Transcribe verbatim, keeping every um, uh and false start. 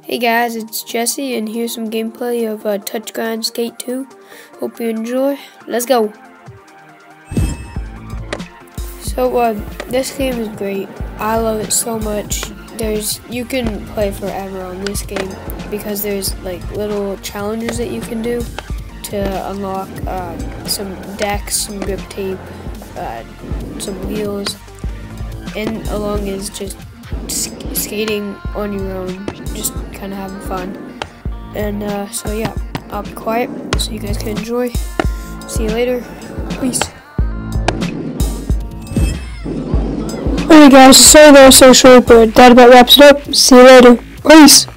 Hey guys, it's Jesse, and here's some gameplay of uh, Touchgrind Skate two. Hope you enjoy. Let's go! So uh, this game is great. I love it so much. There's you can play forever on this game because there's like little challenges that you can do to unlock uh, some decks, some grip tape, uh, some wheels, and along is just skating on your own, just kind of having fun. And uh, so yeah, I'll be quiet so you guys can enjoy. See you later. Peace. Alright guys, sorry that was so short, but that about wraps it up. See you later. Peace.